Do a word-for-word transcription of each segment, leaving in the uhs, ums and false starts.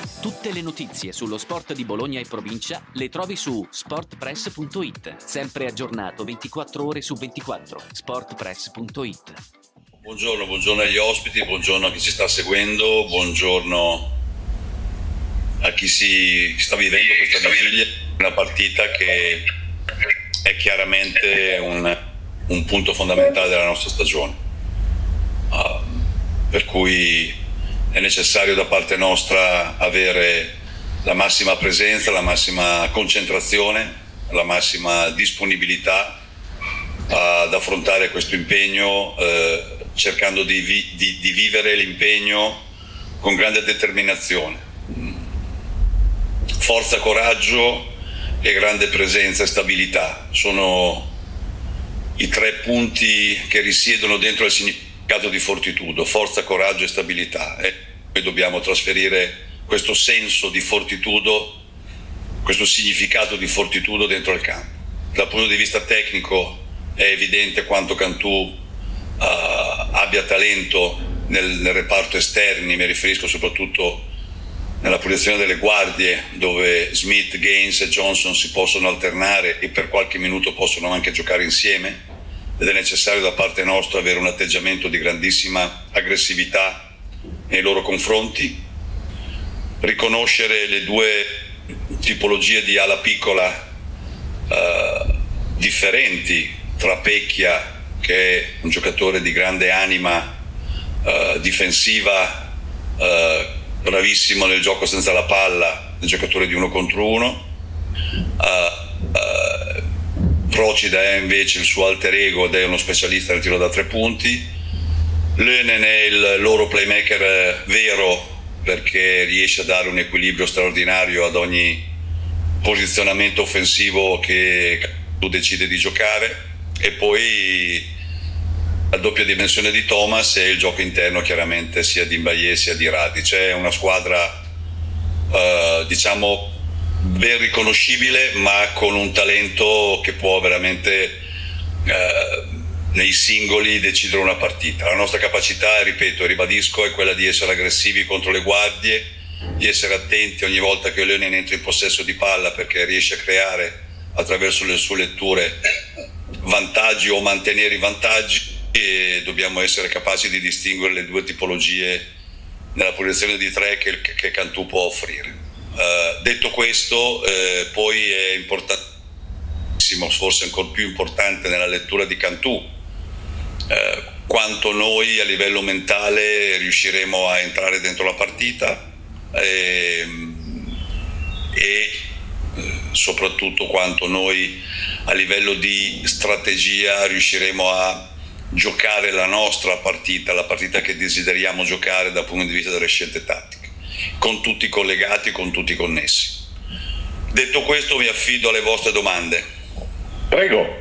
Tutte le notizie sullo sport di Bologna e provincia le trovi su sportpress punto it. Sempre aggiornato ventiquattro ore su ventiquattro. sportpress punto it. Buongiorno, buongiorno agli ospiti, buongiorno a chi ci sta seguendo, buongiorno a chi si sta vivendo questa vigilia. Una partita che è chiaramente un, un punto fondamentale della nostra stagione. Uh, per cui è necessario da parte nostra avere la massima presenza, la massima concentrazione, la massima disponibilità ad affrontare questo impegno, eh, cercando di, vi, di, di vivere l'impegno con grande determinazione, forza, coraggio e grande presenza e stabilità. Sono i tre punti che risiedono dentro il significato di Fortitudo: forza, coraggio e stabilità. E noi dobbiamo trasferire questo senso di fortitudo, questo significato di fortitudo dentro il campo. Dal punto di vista tecnico è evidente quanto Cantù uh, abbia talento nel, nel reparto esterni, mi riferisco soprattutto nella posizione delle guardie, dove Smith, Gaines e Johnson si possono alternare e per qualche minuto possono anche giocare insieme, ed è necessario da parte nostra avere un atteggiamento di grandissima aggressività nei loro confronti, riconoscere le due tipologie di ala piccola uh, differenti tra Pecchia, che è un giocatore di grande anima uh, difensiva, uh, bravissimo nel gioco senza la palla, un giocatore di uno contro uno. Uh, uh, Procida è invece il suo alter ego ed è uno specialista nel tiro da tre punti. Lönen è il loro playmaker vero, perché riesce a dare un equilibrio straordinario ad ogni posizionamento offensivo che tu decide di giocare. E poi la doppia dimensione di Thomas e il gioco interno chiaramente sia di Mbaye sia di Radic. È una squadra eh, diciamo ben riconoscibile, ma con un talento che può veramente eh, nei singoli decidere una partita. La nostra capacità, ripeto e ribadisco, è quella di essere aggressivi contro le guardie, di essere attenti ogni volta che Lönen entra in possesso di palla, perché riesce a creare attraverso le sue letture vantaggi o mantenere i vantaggi, e dobbiamo essere capaci di distinguere le due tipologie nella posizione di tre che, che Cantù può offrire. Uh, detto questo, eh, poi è importantissimo, forse ancora più importante nella lettura di Cantù, eh, quanto noi a livello mentale riusciremo a entrare dentro la partita e, e soprattutto quanto noi a livello di strategia riusciremo a giocare la nostra partita, la partita che desideriamo giocare dal punto di vista delle scelte tattiche, con tutti collegati, con tutti connessi. Detto questo, mi affido alle vostre domande. Prego.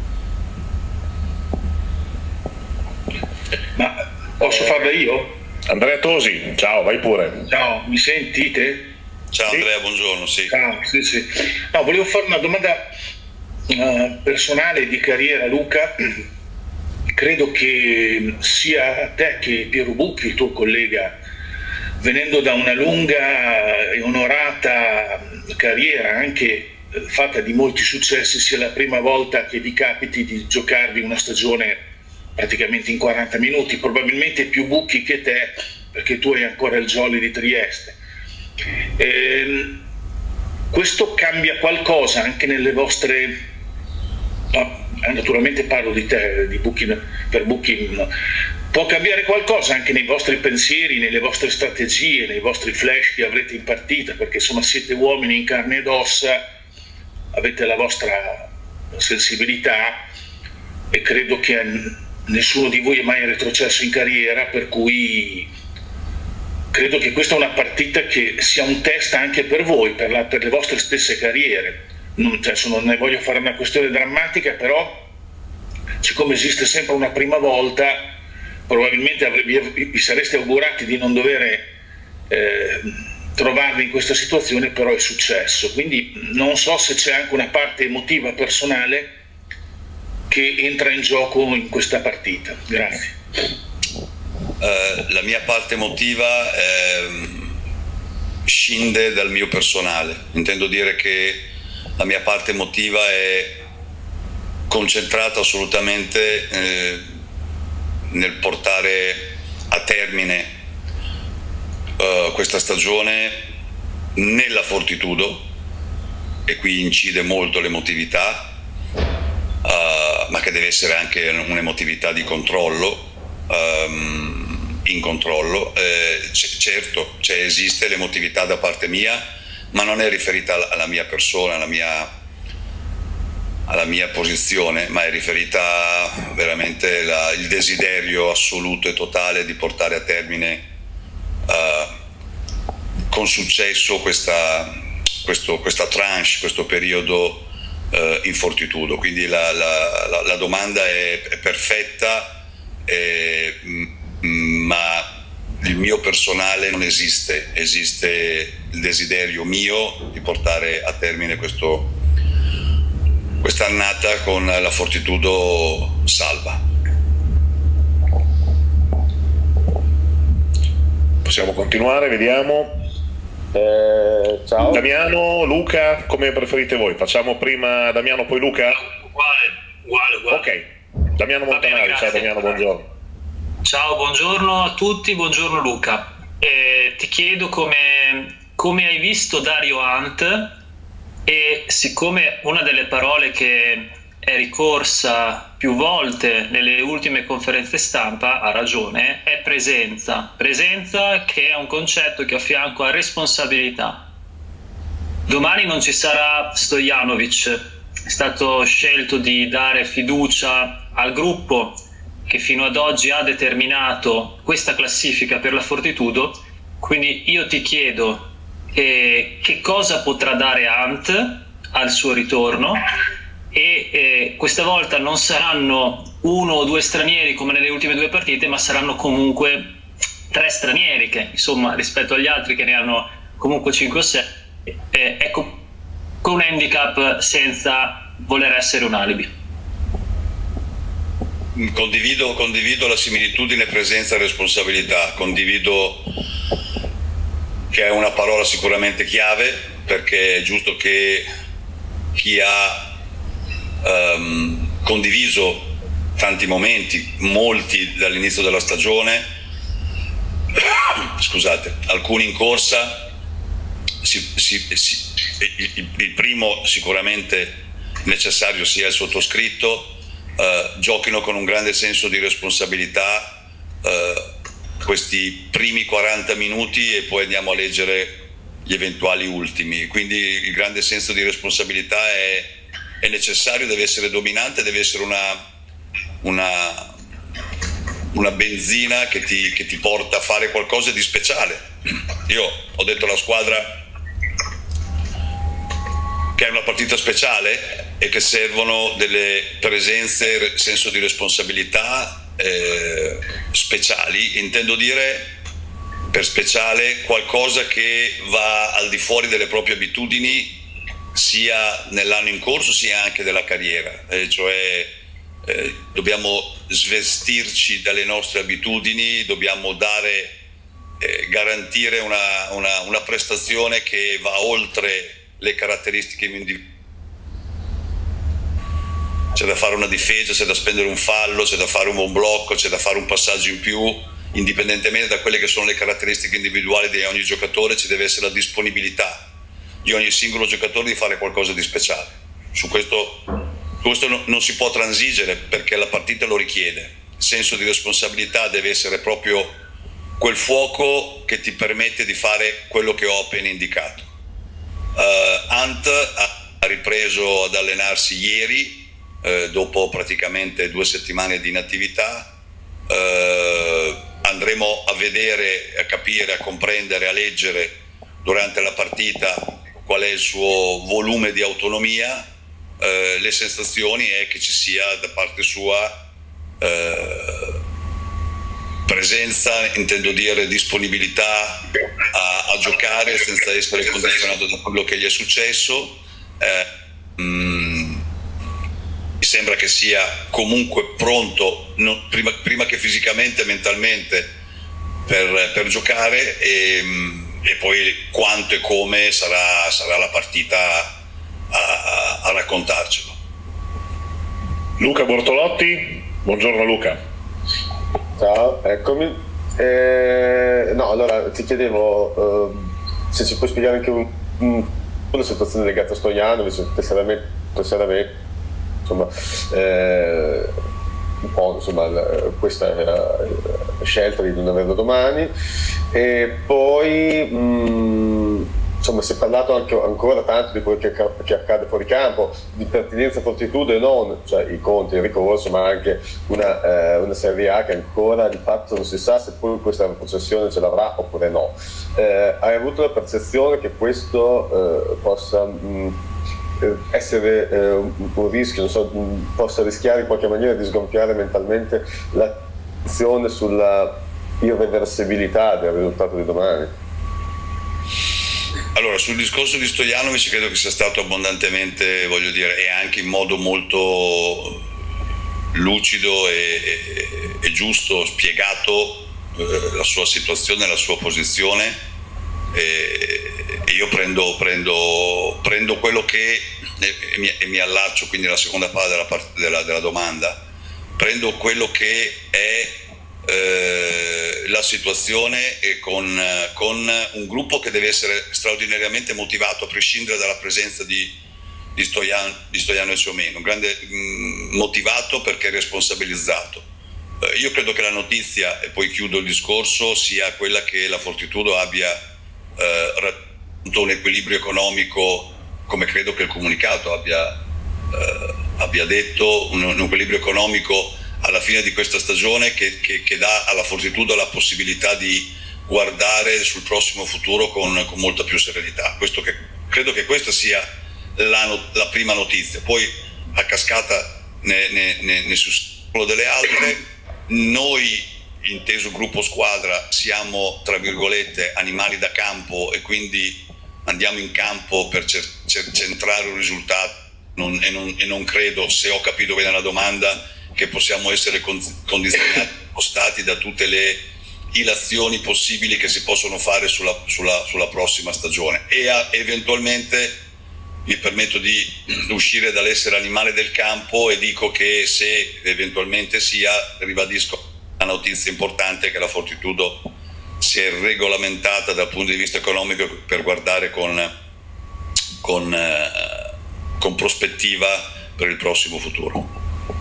Ma posso farla io? Andrea Tosi, ciao, vai pure. Ciao, mi sentite? Ciao Sì. Andrea, buongiorno. Sì. Ciao, sì, sì. No, volevo fare una domanda uh, personale di carriera, Luca. Credo che sia a te che Piero Bucchi, il tuo collega, venendo da una lunga e onorata carriera, anche fatta di molti successi, sia la prima volta che vi capiti di giocarvi una stagione praticamente in quaranta minuti, probabilmente più Bucchi che te, perché tu hai ancora il Jolly di Trieste. Ehm, questo cambia qualcosa anche nelle vostre... No, naturalmente parlo di te, di Bucchi, per Bucchi, no. Può cambiare qualcosa anche nei vostri pensieri, nelle vostre strategie, nei vostri flash che avrete in partita, perché insomma siete uomini in carne ed ossa, avete la vostra sensibilità e credo che nessuno di voi è mai retrocesso in carriera, per cui credo che questa è una partita che sia un test anche per voi, per, la, per le vostre stesse carriere. Non, cioè, non ne voglio fare una questione drammatica, però siccome esiste sempre una prima volta, probabilmente vi, vi sareste augurati di non dover eh, trovarvi in questa situazione, però è successo. Quindi non so se c'è anche una parte emotiva personale che entra in gioco in questa partita. Grazie. Uh, la mia parte emotiva è scinde dal mio personale. Intendo dire che la mia parte emotiva è concentrata assolutamente eh, nel portare a termine uh, questa stagione nella Fortitudo, e qui incide molto l'emotività, uh, ma che deve essere anche un'emotività di controllo, um, in controllo. Eh, c- certo, cioè esiste l'emotività da parte mia, ma non è riferita alla, alla mia persona, alla mia, alla mia posizione, ma è riferita veramente la, il desiderio assoluto e totale di portare a termine uh, con successo questa, questo, questa tranche, questo periodo uh, in Fortitudo. Quindi la, la, la, la domanda è, è perfetta, è, ma il mio personale non esiste, esiste il desiderio mio di portare a termine questo, questa annata con la Fortitudo salva. Possiamo continuare, vediamo. Eh, ciao. Damiano, Luca, come preferite voi? Facciamo prima Damiano, poi Luca? Uguale, uguale, uguale. Ok, Damiano Montanari. Bene, ciao Damiano, buongiorno. Ciao, buongiorno a tutti, buongiorno Luca. Eh, ti chiedo come, come hai visto Dario Hunt, e siccome una delle parole che è ricorsa più volte nelle ultime conferenze stampa, ha ragione, è presenza. Presenza, che è un concetto che affianco a responsabilità. Domani non ci sarà Stojanovic, è stato scelto di dare fiducia al gruppo che fino ad oggi ha determinato questa classifica per la Fortitudo, quindi io ti chiedo eh, che cosa potrà dare Hunt al suo ritorno, e eh, questa volta non saranno uno o due stranieri come nelle ultime due partite, ma saranno comunque tre stranieri che, insomma, rispetto agli altri che ne hanno comunque cinque o sei, eh, ecco, con un handicap senza voler essere un alibi. Condivido, condivido la similitudine presenza e responsabilità, condivido che è una parola sicuramente chiave, perché è giusto che chi ha um, condiviso tanti momenti, molti dall'inizio della stagione, scusate, alcuni in corsa, si, si, si, il, il primo sicuramente necessario sia il sottoscritto, Uh, giochino con un grande senso di responsabilità uh, questi primi quaranta minuti, e poi andiamo a leggere gli eventuali ultimi. Quindi il grande senso di responsabilità è, è necessario, deve essere dominante, deve essere una, una, una benzina che ti, che ti porta a fare qualcosa di speciale. Io ho detto alla squadra che è una partita speciale e che servono delle presenze, senso di responsabilità eh, speciali. Intendo dire per speciale qualcosa che va al di fuori delle proprie abitudini, sia nell'anno in corso sia anche della carriera, eh, cioè eh, dobbiamo svestirci dalle nostre abitudini, dobbiamo dare, eh, garantire una, una, una prestazione che va oltre le caratteristiche individuali. C'è da fare una difesa, c'è da spendere un fallo, c'è da fare un buon blocco, c'è da fare un passaggio in più, indipendentemente da quelle che sono le caratteristiche individuali di ogni giocatore. Ci deve essere la disponibilità di ogni singolo giocatore di fare qualcosa di speciale. Su questo, questo no, non si può transigere, perché la partita lo richiede. Il senso di responsabilità deve essere proprio quel fuoco che ti permette di fare quello che ho appena indicato. Uh, Hunt ha ripreso ad allenarsi ieri, eh, dopo praticamente due settimane di inattività. Uh, andremo a vedere, a capire, a comprendere, a leggere durante la partita qual è il suo volume di autonomia. Uh, le sensazioni è che ci sia da parte sua uh, presenza, intendo dire disponibilità a, a giocare senza essere condizionato da quello che gli è successo. Eh, mh, mi sembra che sia comunque pronto, non, prima, prima che fisicamente, mentalmente, per, per giocare, e mh, e poi quanto e come sarà, sarà la partita a, a, a raccontarcelo. Luca Bortolotti, buongiorno Luca. Ciao, eccomi. Eh, no, allora ti chiedevo eh, se ci puoi spiegare anche un, un, una situazione legata a Stojanovic, tesseramente, insomma, eh, un po' insomma, questa è la scelta di non averlo domani, e poi mh, insomma, si è parlato anche, ancora tanto di quello che, che accade fuori campo, di pertinenza fortitudo e non, cioè i conti, il ricorso, ma anche una, eh, una Serie A che ancora di fatto non si sa se poi questa processione ce l'avrà oppure no. Eh, hai avuto la percezione che questo eh, possa mh, essere eh, un, un rischio, non so, mh, possa rischiare in qualche maniera di sgonfiare mentalmente l'azione sulla irreversibilità del risultato di domani? Allora, sul discorso di Stojanovic credo che sia stato abbondantemente, voglio dire, e anche in modo molto lucido e, e, e giusto spiegato eh, la sua situazione, la sua posizione, e, e io prendo, prendo, prendo quello che, e, e, mi, e mi allaccio quindi alla seconda parte della, della, della domanda, prendo quello che è Eh, la situazione e con, con un gruppo che deve essere straordinariamente motivato a prescindere dalla presenza di, di, Stojan, di Stojanovic o meno, un grande mh, motivato perché responsabilizzato. Eh, io credo che la notizia, e poi chiudo il discorso, sia quella che la Fortitudo abbia eh, raggiunto un equilibrio economico, come credo che il comunicato abbia, eh, abbia detto, un, un equilibrio economico alla fine di questa stagione che, che, che dà alla Fortitudo la possibilità di guardare sul prossimo futuro con, con molta più serenità. Questo che, credo che questa sia la, la prima notizia, poi a cascata ne, ne, ne, ne susseguono delle altre. Noi, inteso gruppo squadra, siamo tra virgolette animali da campo e quindi andiamo in campo per cer cer centrare un risultato non, e, non, e non credo, se ho capito bene la domanda, che possiamo essere condizionati, spostati da tutte le ilazioni possibili che si possono fare sulla, sulla, sulla prossima stagione, e a, eventualmente mi permetto di uscire dall'essere animale del campo e dico che se eventualmente sia, ribadisco la notizia importante che la Fortitudo si è regolamentata dal punto di vista economico per guardare con, con, eh, con prospettiva per il prossimo futuro.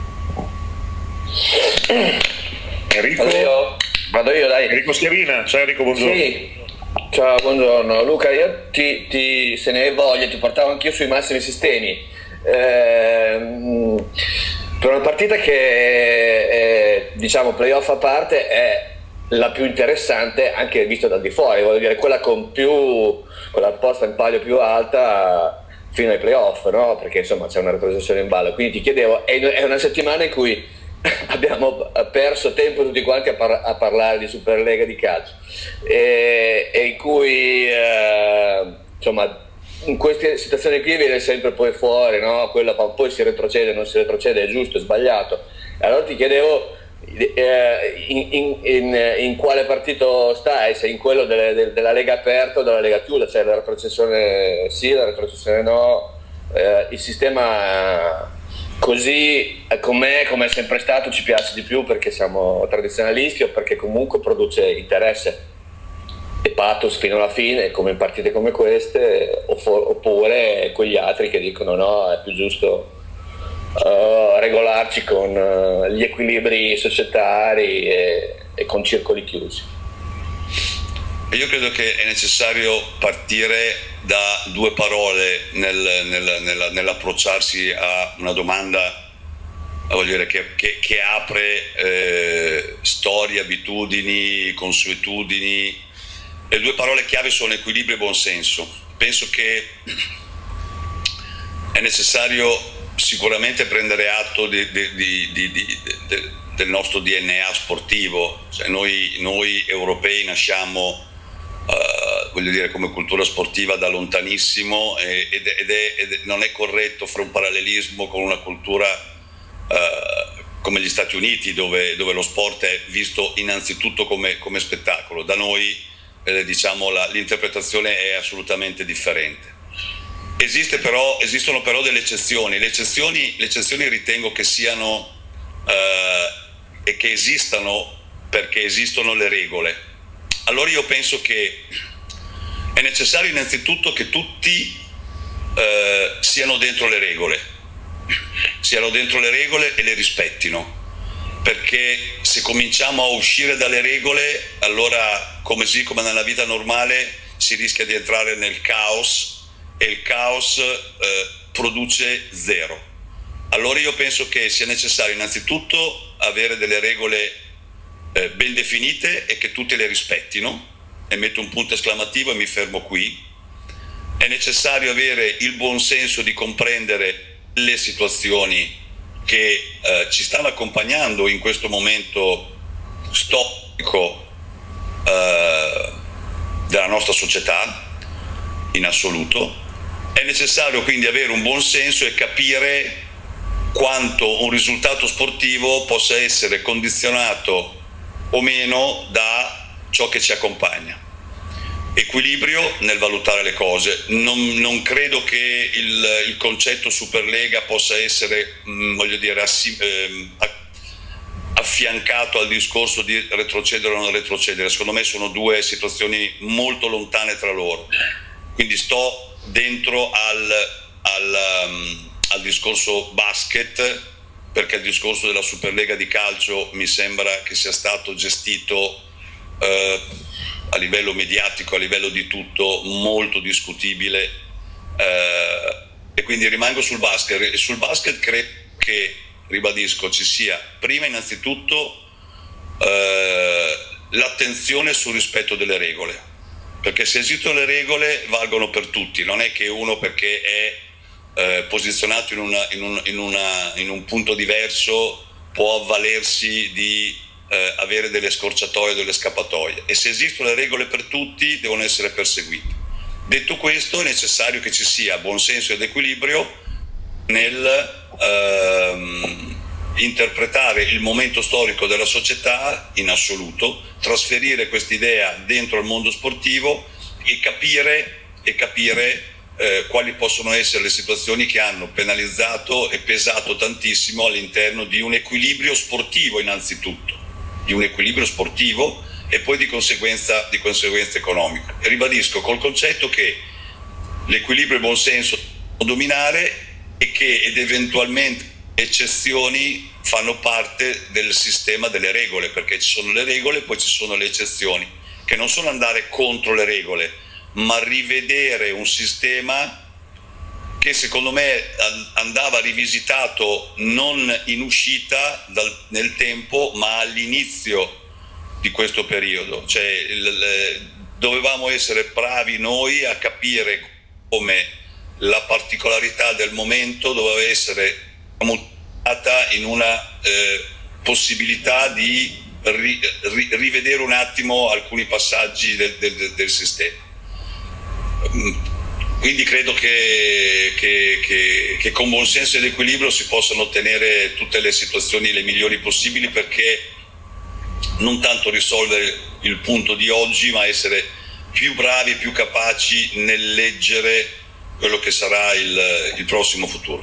Enrico, vado io, vado io dai. Enrico Schiavina, ciao Enrico, buongiorno. Sì. Ciao, buongiorno Luca, io ti, ti, se ne hai voglia ti portavo anch'io sui massimi sistemi, eh, per una partita che è, diciamo, playoff a parte, è la più interessante anche vista dal di fuori, voglio dire quella con più, con la posta in palio più alta fino ai playoff, no? Perché insomma c'è una retrocessione in ballo, quindi ti chiedevo, è una settimana in cui abbiamo perso tempo tutti quanti a, par a parlare di Superlega di calcio e, e in cui eh, insomma in queste situazioni qui viene sempre poi fuori, no? Quella, poi si retrocede, non si retrocede, è giusto, è sbagliato. Allora ti chiedevo eh, in, in, in, in quale partito stai, se in quello delle, de, della Lega aperta o della Lega chiusa, cioè la retrocessione sì, la retrocessione no, eh, il sistema così com'è, come è sempre stato, ci piace di più perché siamo tradizionalisti o perché comunque produce interesse e pathos fino alla fine, come in partite come queste, oppure quegli altri che dicono no, è più giusto uh, regolarci con uh, gli equilibri societari e, e con circoli chiusi. Io credo che è necessario partire da due parole nel, nel, nel, nell'approcciarsi a una domanda, voglio dire, che, che, che apre eh, storie, abitudini, consuetudini. Le due parole chiave sono equilibrio e buonsenso. Penso che è necessario sicuramente prendere atto di, di, di, di, di, di, del nostro D N A sportivo. Cioè noi, noi europei nasciamo Uh, voglio dire, come cultura sportiva da lontanissimo, e, ed, ed, è, ed è, non è corretto fare un parallelismo con una cultura uh, come gli Stati Uniti, dove, dove lo sport è visto innanzitutto come, come spettacolo. Da noi eh, diciamo, la, l'interpretazione è assolutamente differente. Esiste però, esistono però delle eccezioni. Le eccezioni, le eccezioni ritengo che siano eh, e che esistano perché esistono le regole. Allora io penso che è necessario innanzitutto che tutti eh, siano dentro le regole, siano dentro le regole e le rispettino. Perché se cominciamo a uscire dalle regole, allora, come sì, come nella vita normale, si rischia di entrare nel caos e il caos eh, produce zero. Allora io penso che sia necessario innanzitutto avere delle regole eh, ben definite e che tutti le rispettino, e metto un punto esclamativo e mi fermo qui. È necessario avere il buon senso di comprendere le situazioni che eh, ci stanno accompagnando in questo momento storico eh, della nostra società in assoluto. È necessario quindi avere un buon senso e capire quanto un risultato sportivo possa essere condizionato o meno da ciò che ci accompagna. Equilibrio nel valutare le cose. Non, non credo che il, il concetto Superlega possa essere, mh, voglio dire, assi, eh, affiancato al discorso di retrocedere o non retrocedere. Secondo me sono due situazioni molto lontane tra loro. Quindi sto dentro al, al, um, al discorso basket, perché il discorso della Superlega di calcio mi sembra che sia stato gestito eh, a livello mediatico, a livello di tutto, molto discutibile, eh, e quindi rimango sul basket. E sul basket credo che, ribadisco, ci sia prima innanzitutto eh, l'attenzione sul rispetto delle regole, perché se esistono le regole valgono per tutti, non è che uno perché è eh, posizionato in, una, in, un, in, una, in un punto diverso può avvalersi di Eh, avere delle scorciatoie, delle scappatoie, e se esistono le regole per tutti devono essere perseguite. Detto questo, è necessario che ci sia buonsenso ed equilibrio nel ehm, interpretare il momento storico della società in assoluto, trasferire quest'idea dentro il mondo sportivo e capire, e capire eh, quali possono essere le situazioni che hanno penalizzato e pesato tantissimo all'interno di un equilibrio sportivo innanzitutto, di un equilibrio sportivo e poi di conseguenza, di conseguenza economico. E ribadisco col concetto che l'equilibrio e il buonsenso devono dominare e che ed eventualmente eccezioni fanno parte del sistema delle regole, perché ci sono le regole e poi ci sono le eccezioni, che non sono andare contro le regole, ma rivedere un sistema che secondo me andava rivisitato non in uscita dal, nel tempo, ma all'inizio di questo periodo. Cioè, il, il, dovevamo essere bravi noi a capire come la particolarità del momento doveva essere mutata in una eh, possibilità di ri, ri, rivedere un attimo alcuni passaggi del, del, del sistema. Quindi credo che, che, che, che con buon senso ed equilibrio si possano ottenere tutte le situazioni le migliori possibili, perché non tanto risolvere il punto di oggi, ma essere più bravi e più capaci nel leggere quello che sarà il, il prossimo futuro.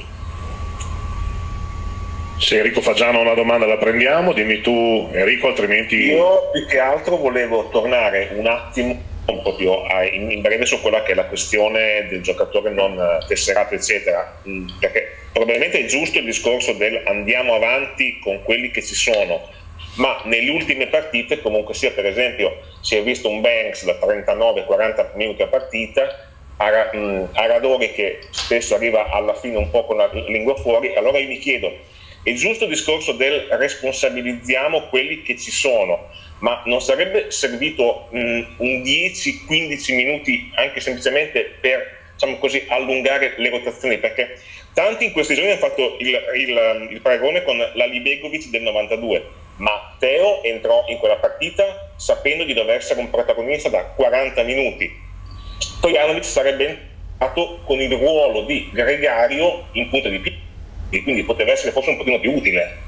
Se Enrico Fagiano una domanda la prendiamo, dimmi tu Enrico, altrimenti... Io più che altro volevo tornare un attimo proprio a, in, in breve su quella che è la questione del giocatore non tesserato eccetera, perché probabilmente è giusto il discorso del andiamo avanti con quelli che ci sono, ma nelle ultime partite comunque sia, per esempio si è visto un Banks da trentanove quaranta minuti a partita, a, mh, a Radori che spesso arriva alla fine un po' con la lingua fuori. Allora io mi chiedo, è giusto il discorso del responsabilizziamo quelli che ci sono, ma non sarebbe servito mh, un dieci quindici minuti anche semplicemente per, diciamo così, allungare le rotazioni? Perché tanti in questi giorni hanno fatto il, il, il paragone con la Libegovic del novantadue, ma Teo entrò in quella partita sapendo di dover essere un protagonista da quaranta minuti. Stojanovic sarebbe entrato con il ruolo di gregario in punta di piedi e quindi poteva essere forse un pochino più utile.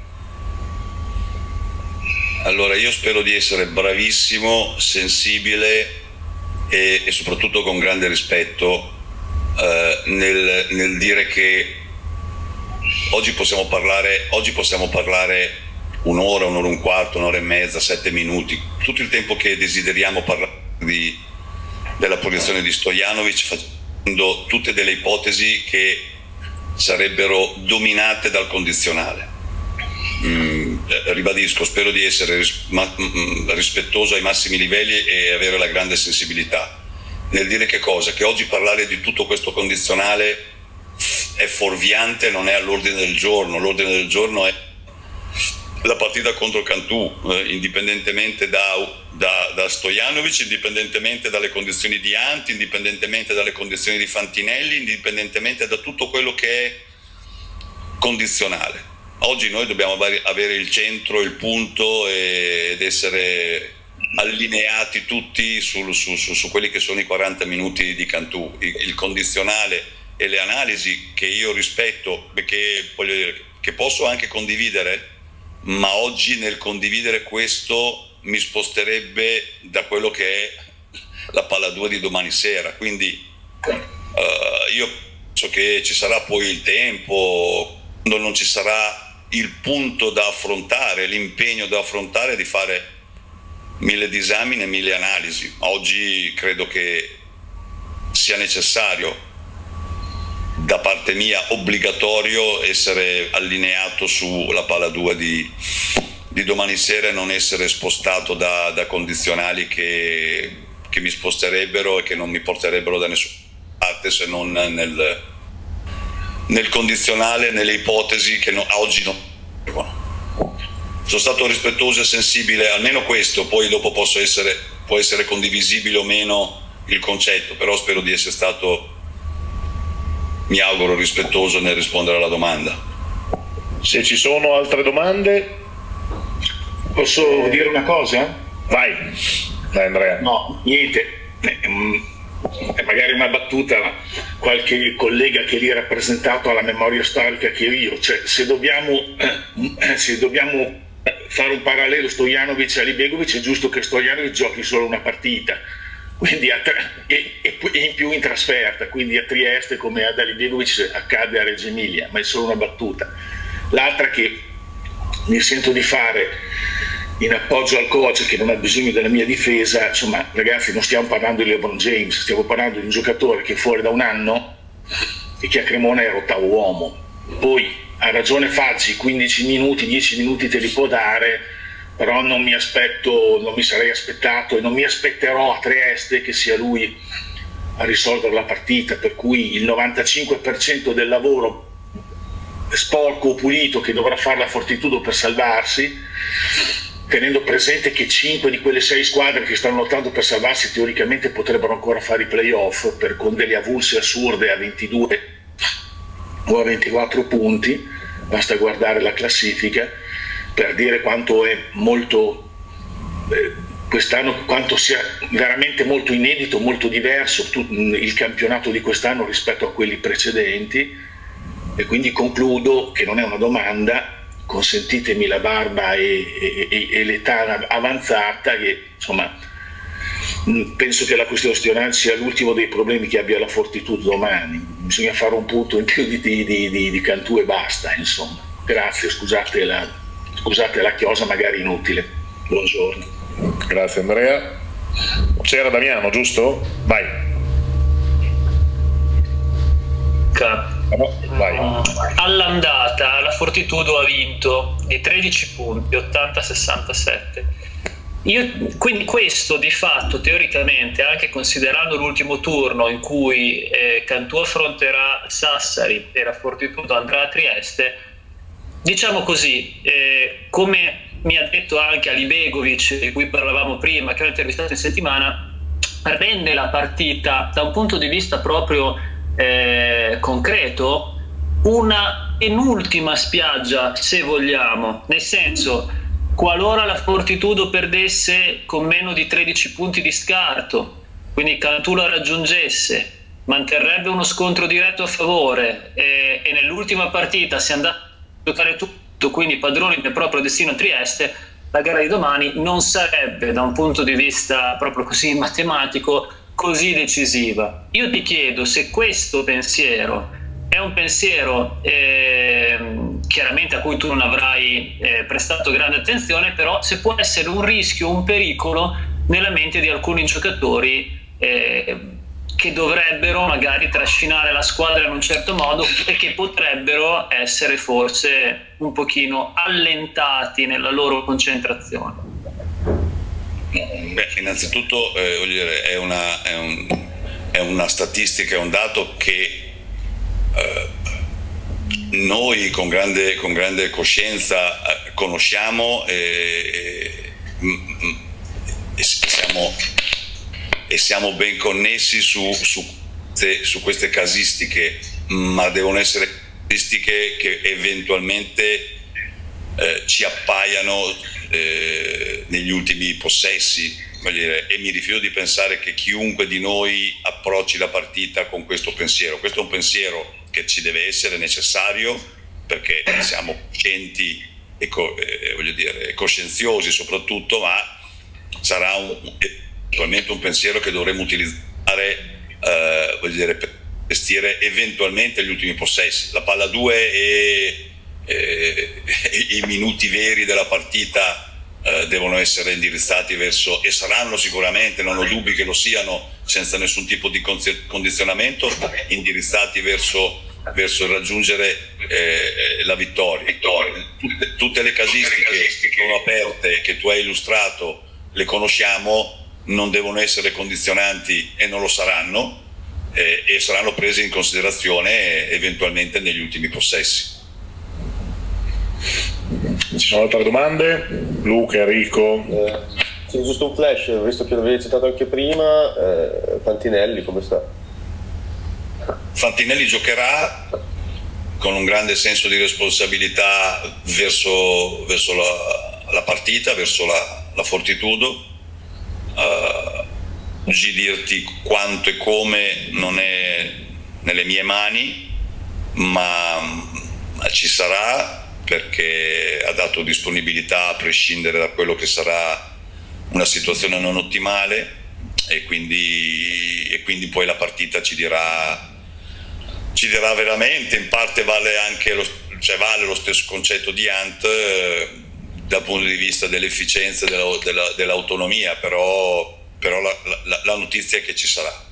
Allora io spero di essere bravissimo, sensibile e, e soprattutto con grande rispetto eh, nel, nel dire che oggi possiamo parlare, oggi possiamo parlare un'ora, un'ora e un quarto, un'ora e mezza, sette minuti, tutto il tempo che desideriamo parlare di, della posizione di Stojanovic, facendo tutte delle ipotesi che sarebbero dominate dal condizionale. Mm, ribadisco, spero di essere ris ma, mm, rispettoso ai massimi livelli e avere la grande sensibilità nel dire che cosa? Che oggi parlare di tutto questo condizionale è fuorviante, non è all'ordine del giorno. L'ordine del giorno è la partita contro Cantù, eh, indipendentemente da, da, da Stojanovic, indipendentemente dalle condizioni di Anti, indipendentemente dalle condizioni di Fantinelli, indipendentemente da tutto quello che è condizionale. Oggi noi dobbiamo avere il centro, il punto ed essere allineati tutti su, su, su, su quelli che sono i quaranta minuti di Cantù. Il, il condizionale e le analisi che io rispetto, che, voglio dire, che posso anche condividere, ma oggi nel condividere questo mi sposterebbe da quello che è la palla due di domani sera. Quindi uh, io penso che ci sarà poi il tempo, quando non ci sarà il punto da affrontare, l'impegno da affrontare, di fare mille disamine, mille analisi. Oggi credo che sia necessario, da parte mia obbligatorio, essere allineato sulla palla due di, di domani sera e non essere spostato da, da condizionali che, che mi sposterebbero e che non mi porterebbero da nessuna parte se non nel nel condizionale, nelle ipotesi che no, oggi non. Sono stato rispettoso e sensibile, almeno questo, poi dopo posso essere, può essere condivisibile o meno il concetto, però spero di essere stato, mi auguro, rispettoso nel rispondere alla domanda. Se ci sono altre domande, posso dire una cosa? Vai, vai Andrea. No, niente. È magari una battuta, ma qualche collega che lì è rappresentato alla memoria storica che io, cioè se dobbiamo, eh, se dobbiamo fare un parallelo Stojanovic e Alibegovic, è giusto che Stojanovic giochi solo una partita, quindi a e, e in più in trasferta, quindi a Trieste come ad Alibegovic accade a Reggio Emilia, ma è solo una battuta. L'altra che mi sento di fare in appoggio al coach che non ha bisogno della mia difesa, insomma ragazzi, non stiamo parlando di LeBron James, stiamo parlando di un giocatore che è fuori da un anno e che a Cremona era ottavo uomo. Poi ha ragione Faggi, quindici minuti, dieci minuti te li può dare, però non mi aspetto, non mi sarei aspettato e non mi aspetterò a Trieste che sia lui a risolvere la partita, per cui il novantacinque per cento del lavoro sporco o pulito che dovrà fare la Fortitudo per salvarsi, tenendo presente che cinque di quelle sei squadre che stanno lottando per salvarsi teoricamente potrebbero ancora fare i playoff per, con delle avulse assurde a ventidue o a ventiquattro punti, basta guardare la classifica per dire quanto è molto eh, quest'anno, quanto sia veramente molto inedito, molto diverso tu, il campionato di quest'anno rispetto a quelli precedenti. E quindi concludo che non è una domanda, consentitemi la barba e, e, e l'età avanzata, che insomma penso che la questione Stojanovic sia l'ultimo dei problemi che abbia la Fortitudo domani. Bisogna fare un punto in più di, di, di, di Cantù e basta, insomma. Grazie, scusate la, scusate la chiosa magari inutile. Buongiorno. Grazie Andrea. C'era Damiano, giusto? Vai. Cap. Vai. All'andata la Fortitudo ha vinto di tredici punti, ottanta a sessantasette. Io, quindi questo di fatto teoricamente, anche considerando l'ultimo turno in cui eh, Cantù affronterà Sassari e la Fortitudo andrà a Trieste, diciamo così, eh, come mi ha detto anche Alibegovic, di cui parlavamo prima, che ho intervistato in settimana, rende la partita da un punto di vista proprio Eh, concreto una penultima spiaggia, se vogliamo, nel senso, qualora la Fortitudo perdesse con meno di tredici punti di scarto, quindi Cantù la raggiungesse, manterrebbe uno scontro diretto a favore e, e nell'ultima partita si andrà a giocare tutto, quindi padroni del proprio destino a Trieste, la gara di domani non sarebbe, da un punto di vista proprio così matematico, così decisiva. Io ti chiedo se questo pensiero è un pensiero eh, chiaramente a cui tu non avrai eh, prestato grande attenzione, però se può essere un rischio, un pericolo nella mente di alcuni giocatori eh, che dovrebbero magari trascinare la squadra in un certo modo e che potrebbero essere forse un pochino allentati nella loro concentrazione. Beh, innanzitutto eh, voglio dire, è, una, è, un, è una statistica, è un dato che eh, noi con grande, con grande coscienza eh, conosciamo e, e, e, siamo, e siamo ben connessi su, su, su queste casistiche, ma devono essere casistiche che eventualmente eh, ci appaiano eh, negli ultimi possessi, voglio dire, e mi rifiuto di pensare che chiunque di noi approcci la partita con questo pensiero. Questo è un pensiero che ci deve essere, necessario, perché siamo coscienti e co eh, voglio dire, coscienziosi soprattutto, ma sarà un, eventualmente un pensiero che dovremo utilizzare eh, voglio dire, per gestire eventualmente gli ultimi possessi. La palla due e, e, e i minuti veri della partita eh, devono essere indirizzati verso, e saranno sicuramente, non ho dubbi che lo siano, senza nessun tipo di condizionamento, indirizzati verso, verso il raggiungere eh, la vittoria. Tutte, tutte le casistiche che sono aperte, che tu hai illustrato, le conosciamo, non devono essere condizionanti e non lo saranno, eh, e saranno prese in considerazione eh, eventualmente negli ultimi possessi. Ci sono altre domande? Luca, Enrico? Eh, sì, giusto un flash, visto che l'avevi citato anche prima, eh, Fantinelli come sta? Fantinelli giocherà con un grande senso di responsabilità verso, verso la, la partita, verso la, la Fortitudo. Uh, oggi dirti quanto e come non è nelle mie mani, ma, ma ci sarà, perché ha dato disponibilità a prescindere da quello che sarà una situazione non ottimale, e quindi, e quindi poi la partita ci dirà, ci dirà veramente. In parte vale anche lo, cioè vale lo stesso concetto di Ant eh, dal punto di vista dell'efficienza e della, della, dell'autonomia, però, però la, la, la notizia è che ci sarà.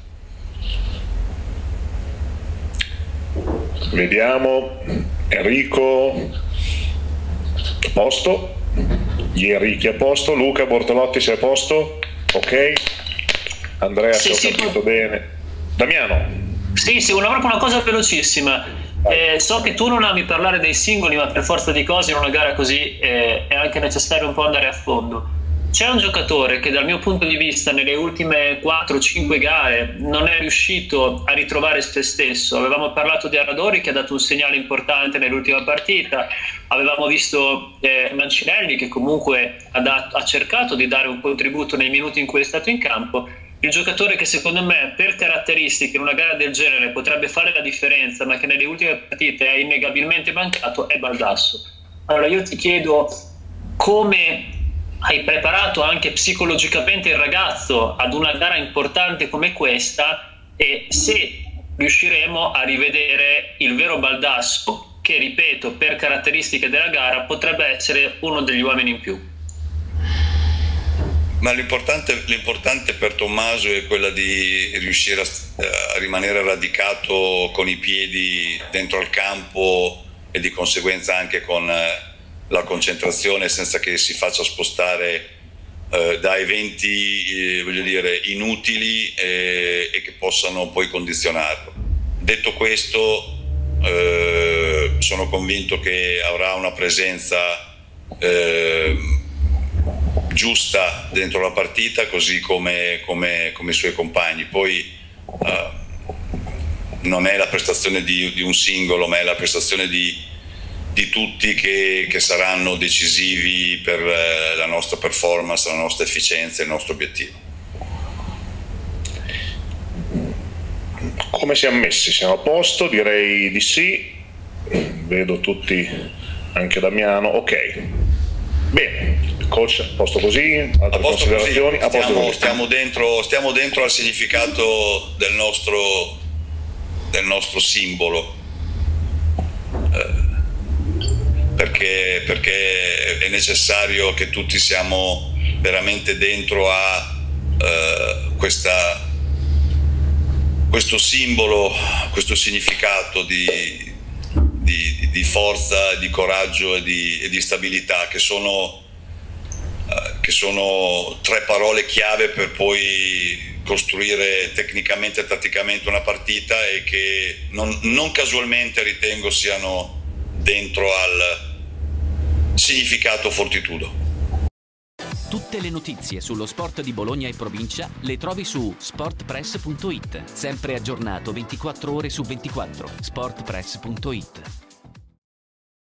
Vediamo. Enrico a posto, gli Enrichi a posto, Luca Bortolotti sei a posto? Ok, Andrea sì, se ho sì, capito bene. Damiano? Sì, sì, una, una cosa velocissima. Eh, so che tu non ami parlare dei singoli, ma per forza di cose in una gara così eh, è anche necessario un po' andare a fondo. C'è un giocatore che dal mio punto di vista nelle ultime quattro cinque gare non è riuscito a ritrovare se stesso. Avevamo parlato di Aradori, che ha dato un segnale importante nell'ultima partita, avevamo visto eh, Mancinelli, che comunque ha, dato, ha cercato di dare un contributo nei minuti in cui è stato in campo. Il giocatore che secondo me per caratteristiche in una gara del genere potrebbe fare la differenza, ma che nelle ultime partite è innegabilmente mancato, è Baldasso. Allora io ti chiedo come hai preparato anche psicologicamente il ragazzo ad una gara importante come questa, e se riusciremo a rivedere il vero Baldasso, che ripeto per caratteristiche della gara potrebbe essere uno degli uomini in più. Ma l'importante, l'importante per Tommaso è quella di riuscire a, a rimanere radicato con i piedi dentro al campo, e di conseguenza anche con la concentrazione, senza che si faccia spostare eh, da eventi eh, voglio dire, inutili eh, e che possano poi condizionarlo. Detto questo, eh, sono convinto che avrà una presenza eh, giusta dentro la partita, così come, come, come i suoi compagni. Poi eh, non è la prestazione di, di un singolo, ma è la prestazione di di tutti che, che saranno decisivi per eh, la nostra performance, la nostra efficienza e il nostro obiettivo. Come siamo messi? Siamo a posto? Direi di sì. Vedo tutti, anche Damiano. Ok. Bene, Coach, a posto così? Altre a posto considerazioni? così. A posto Stiamo, così. stiamo, dentro, stiamo dentro al significato del nostro, del nostro simbolo, eh, perché, perché è necessario che tutti siamo veramente dentro a eh, questa, questo simbolo, questo significato di, di, di forza, di coraggio e di, e di stabilità, che sono, eh, che sono tre parole chiave per poi costruire tecnicamente e tatticamente una partita, e che non, non casualmente ritengo siano dentro al significato Fortitudo. Tutte le notizie sullo sport di Bologna e provincia le trovi su sport press punto it, sempre aggiornato ventiquattro ore su ventiquattro. sport press punto it.